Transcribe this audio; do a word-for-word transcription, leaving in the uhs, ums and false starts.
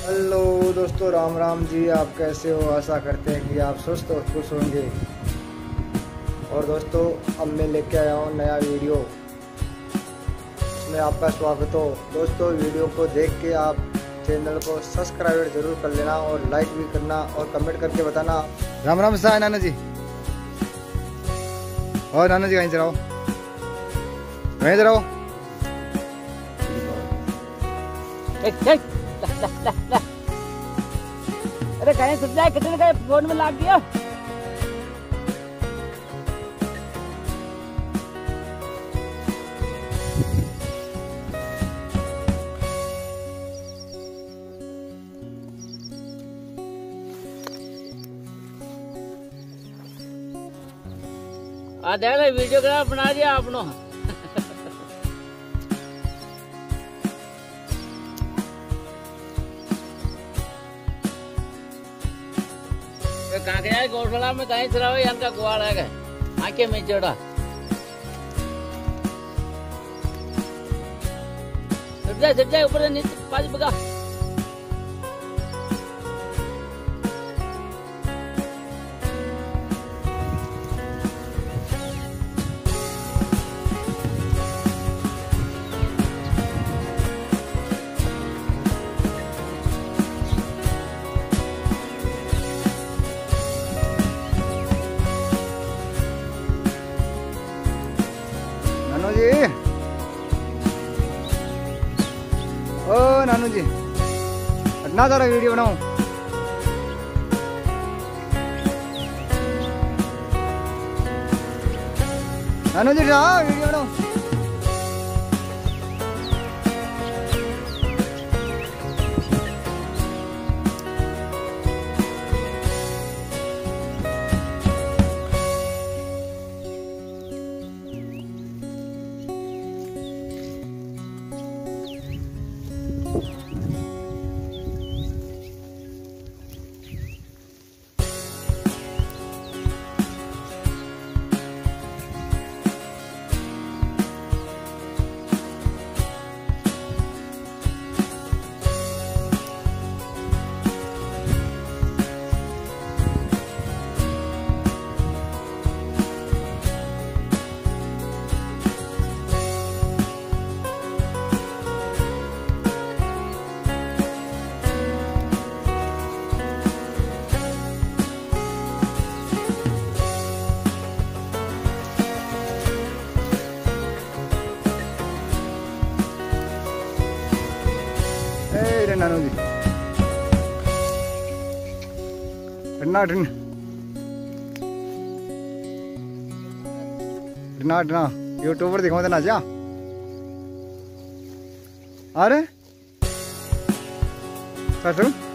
Hello दोस्तों, राम राम जी। आप कैसे हो? आशा करते हैं कि आप स्वस्थ और खुश होंगे। और दोस्तों, अब मैं लेके आया हूँ नया वीडियो, इसमें आपका स्वागत हो। दोस्तों, वीडियो को देख के आप चैनल को सब्सक्राइब जरूर कर लेना और लाइक भी करना और कमेंट करके बताना। राम राम सा नाना जी। और नाना जी कहीं से रहो, कहीं से रहो। अरे कहीं सुन जाए, कितने का फोन में लाग दिया। आ देख ले, वीडियोग्राफ बना दिया आपनो। कांकरिया गौशाला में कहीं चला हुआ इनका गुआड़ है, आंखें में चढ़ा। छिप जाए छिप जाए ऊपर नीचे पाँच बगा। नानू जी, ओ नानू जी, इतना सारा वीडियो बनाऊं? नानू जी जाओ, वीडियो बनाओ। ए नानू जी, टन्ना टन टन्ना टन्ना यूट्यूब पर दिखाओ ना जा। अरे